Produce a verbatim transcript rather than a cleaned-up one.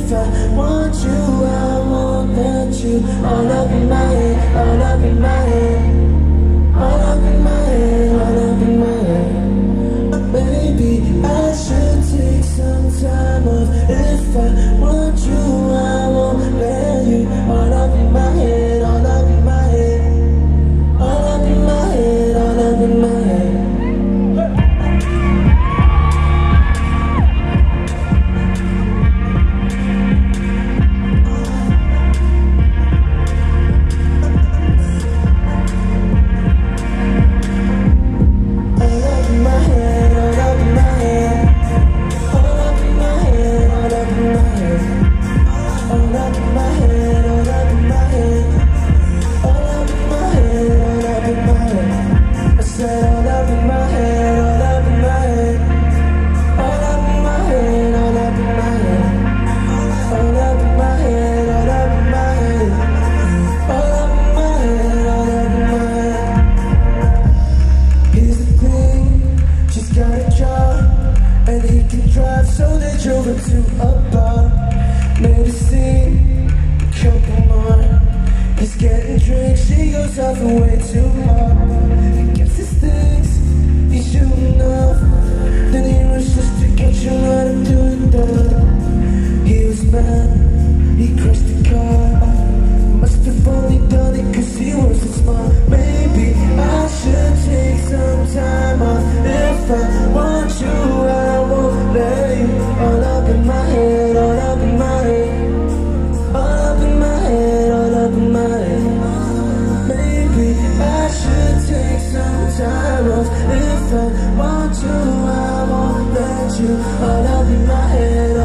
If I want you, I won't let you. All up in my head, all up in my head, all up in my head, all up in my head. Baby, I should take some time off. If I want you, I won't let you. All up in my head, all up in my head, all up in my head, all up in my head. So they drove her to a bar, made a scene, a couple more. He's getting drinks, she goes off and way too hard. He gets his things, he's shooting off. Then he rushes to get you out and do it done. He was mad, he crashed the car. Must have only done it cause he wasn't smart. Maybe I should take some time off. If I want you, I won't let you. All up in my head, all up in my head, all up in my head, all up in my head. Maybe I should take some time off. If I want you, I won't let you. All up in my head.